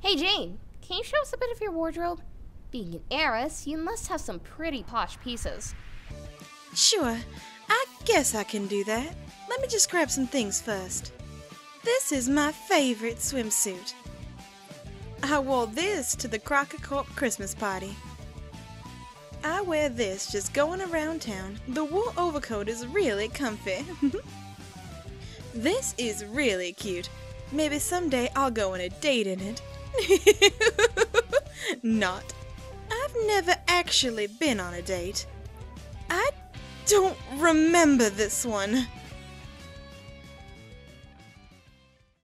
Hey Jane, can you show us a bit of your wardrobe? Being an heiress, you must have some pretty posh pieces. Sure, I guess I can do that. Let me just grab some things first. This is my favorite swimsuit. I wore this to the Crocker Corp Christmas party. I wear this just going around town. The wool overcoat is really comfy. This is really cute. Maybe someday I'll go on a date in it. Not. I've never actually been on a date. I don't remember this one.